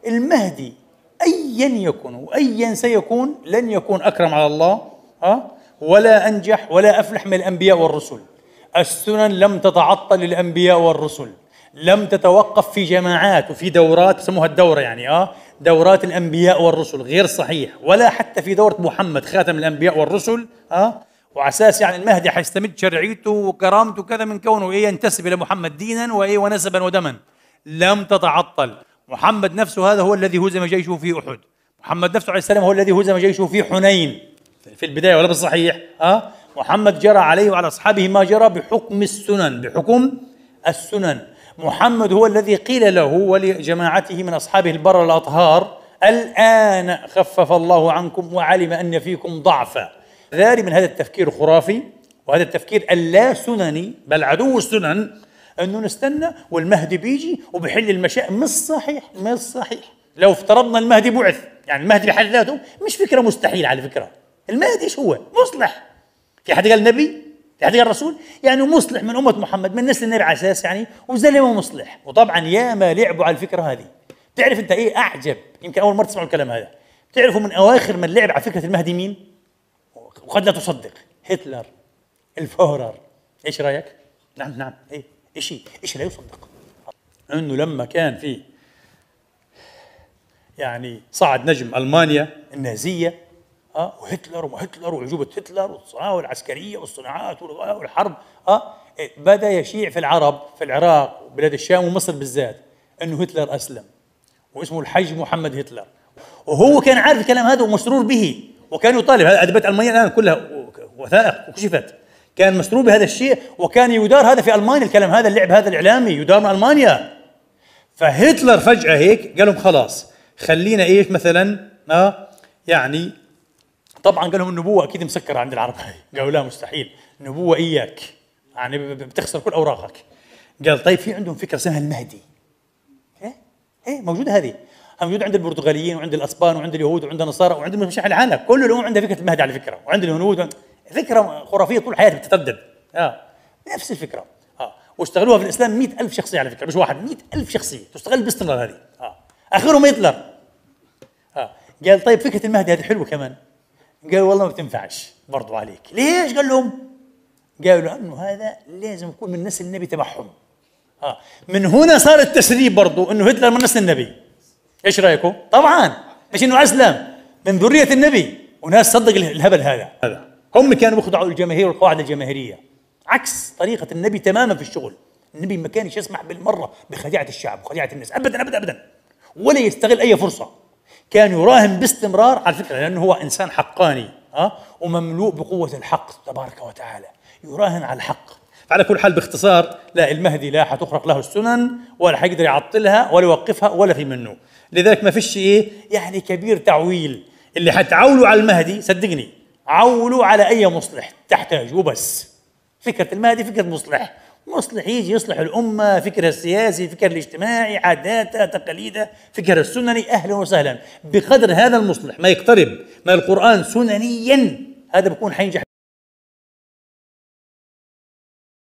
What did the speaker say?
المهدي أيا يكن وأيا سيكون لن يكون أكرم على الله ولا أنجح ولا أفلح من الأنبياء والرسل. السنن لم تتعطل للأنبياء والرسل، لم تتوقف في جماعات وفي دورات يسموها الدورة يعني دورات الأنبياء والرسل، غير صحيح، ولا حتى في دورة محمد خاتم الأنبياء والرسل وعلى أساس يعني المهدي حيستمد شرعيته وكرامته كذا من كونه ينتسب إلى محمد دينا ونسبا ودما. لم تتعطل. محمد نفسه هذا هو الذي هزم جيشه في أحد، محمد نفسه عليه السلام هو الذي هزم جيشه في حنين في البداية، ولا بالصحيح؟ محمد جرى عليه وعلى أصحابه ما جرى بحكم السنن، بحكم السنن. محمد هو الذي قيل له ولجماعته من أصحابه البر الأطهار: الآن خفف الله عنكم وعلم أن فيكم ضعفا. ذلك من هذا التفكير الخرافي وهذا التفكير اللا سنني بل عدو السنن أنه نستنى والمهدي بيجي وبحل المشاكل. مش صحيح، مش صحيح. لو افترضنا المهدي بعث، يعني المهدي بحد ذاته مش فكرة مستحيل على فكرة. المهدي ايش هو؟ مصلح. في حد قال نبي؟ في حد قال رسول؟ يعني مصلح من أمة محمد من نسل النبي على أساس يعني وزلمه مصلح. وطبعا ياما لعبوا على الفكرة هذه. بتعرف أنت إيه أعجب؟ يمكن أول مرة تسمعوا الكلام هذا. بتعرفوا من أواخر من لعب على فكرة المهدي مين؟ وقد لا تصدق، هتلر، الفورر. إيش رأيك؟ نعم إيه؟ إيش لا يصدق؟ إنه لما كان في يعني صعد نجم ألمانيا النازية وهتلر وعجوبة هتلر والعسكرية والصناعات والحرب بدأ يشيع في العرب في العراق وبلاد الشام ومصر بالذات إنه هتلر أسلم واسمه الحج محمد هتلر، وهو كان عارف الكلام هذا ومسرور به، وكان يطالب. هذا أدبات ألمانيا الآن كلها وثائق وكشفت، كان مسرور بهذا الشيء وكان يدار هذا في ألمانيا. الكلام هذا اللعب هذا الإعلامي يدار من ألمانيا. فهتلر فجأة هيك قال لهم خلاص خلينا إيش مثلا يعني طبعا قال لهم النبوة أكيد مسكرة عند العرب. قالوا لا مستحيل، النبوة إياك يعني بتخسر كل أوراقك. قال طيب في عندهم فكرة اسمها المهدي. إيه موجودة هذه، موجودة عند البرتغاليين وعند الأسبان وعند اليهود وعند النصارى وعند مشايخ العالم، كل الأمم عندها فكرة المهدي على فكرة، وعند الهنود فكرة خرافية طول حياتها بتتردد. نفس الفكرة. واستغلوها في الإسلام 100,000 شخصية على فكرة، مش واحد، 100,000 شخصية تستغل باستمرار هذه. آخرهم هتلر. قال طيب فكرة المهدي هذه حلوة كمان. قالوا والله ما بتنفعش برضو عليك. ليش؟ قال لهم قالوا انه هذا لازم يكون من نسل النبي تبعهم. من هنا صار التسريب برضو انه هتلر من نسل النبي. ايش رايكم؟ طبعا مش انه اسلم من ذرية النبي، وناس صدق الهبل هذا. هم كانوا بيخضعوا الجماهير والقواعد الجماهيرية عكس طريقة النبي تماما في الشغل. النبي ما كانش يسمح بالمرة بخديعة الشعب وخديعة الناس ابدا ابدا ابدا، ولا يستغل اي فرصة. كان يراهن باستمرار على فكرة لأنه هو إنسان حقاني ومملوء بقوة الحق تبارك وتعالى، يراهن على الحق. فعلى كل حال باختصار، لا المهدي لا حتخرق له السنن ولا حيقدر يعطلها ولا يوقفها ولا في منه. لذلك ما فيش يعني كبير تعويل. اللي حتعولوا على المهدي صدقني عولوا على أي مصلح تحتاج وبس. فكرة المهدي فكرة مصلح يجي يصلح الأمة، فكرة السياسي، فكرة الاجتماعي، عاداتها، تقاليدها، فكرة السنني. أهلا وسهلا. بقدر هذا المصلح ما يقترب من القرآن سننيا هذا بيكون حينجح.